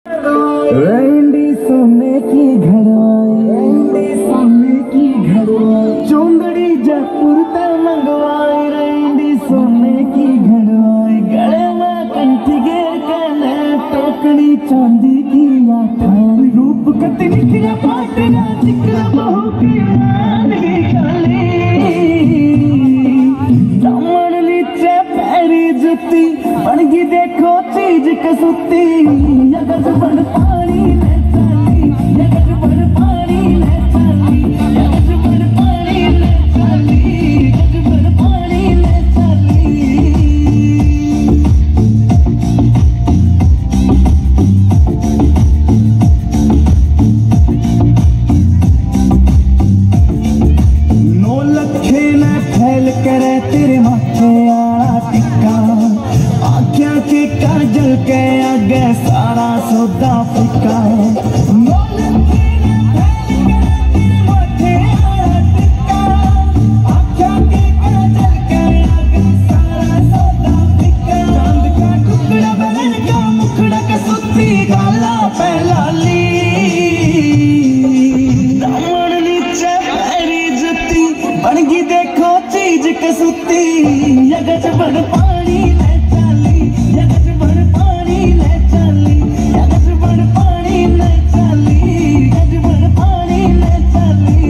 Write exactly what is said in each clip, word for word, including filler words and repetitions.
Randy सोने की घड़वाई, Randy सोने की घड़वाई, चुंदड़ी जयपुर ते मंगवाई, रैंडी सोने की घड़वाई, गले में कंठी गे कने टोकड़ी चांदी की आठाई, रूप कति निखरा पाटना चिकरा बहू की मानगी खाली, दामन नीचे पैरी जुती बनगी देखो चीज कसुती, यगज बन पानी ले चली, यगज बन पानी ले चली, यगज बन पानी ले चली, यगज बन पानी ले चली। नौ लखे न फैल करे तेरे माथे आला टिक्का, आँखियाँ के काजल के आगे सारा सौदा फीका, नौ लखे न फैल करे तेरे माथे आला टिक्का, आँखियाँ के काजल के आगे सारा सौदा फीका, चांद का टुकड़ा बहन का मुखड़ा का सुती गाला पहला ली, दामन नीचे पैरी जुती बनगी देखो चीज कसुती, यगज बन पानी ले चली, यगज बन पानी ले चली, यगज बन पानी ले चली, यगज बन पानी ले चली।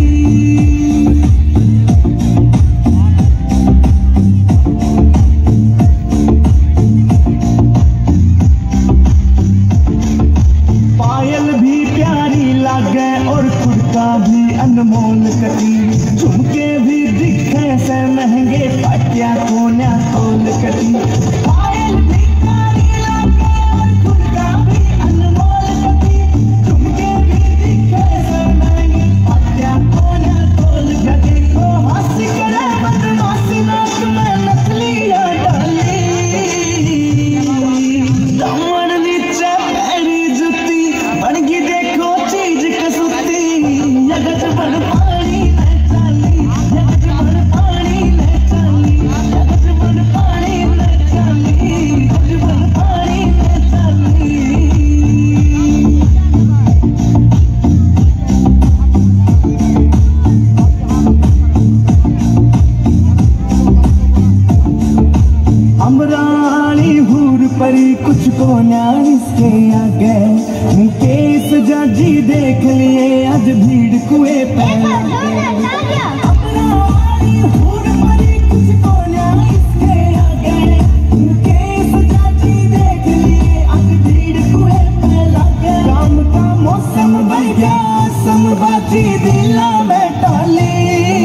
पायल भी प्यारी लागे और खुड़का भी अनमोल कटी, झुमके भी दिखे से महंगे पाटिया कोन्या तोल कटी, पायल भी प्यारी लागे और खुड़का भी अनमोल कटी, झुमके भी दिखे से महंगे पाटिया कोन्या तोल कटी, को हंसी करे बदमाशी नाक में नकलियां डाली, दामन नीचे पैरी जुती बनगी देखो चीज कसुती, यगज बन पानी ले चली, यगज बन पानी ले चली, यगज बन पानी ले चली, यगज बन पानी ले चली। अमरानी हूर परी कुछ को न्याय इसके आगे, मुकेश जाजी देख लिए आज भीड़ कुएं पे लगे, अमरानी हूर परी कुछ को न्याय इसके आगे, मुकेश जाजी देख लिए आज भीड़ कुएं पे लगे, काम का मौसम बन गया समबाजी दिला में टाली,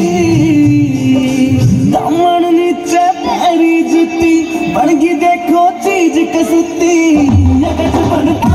दामन नीचे पैरी जुती बनगी देखो चीज कसुती, यगज बन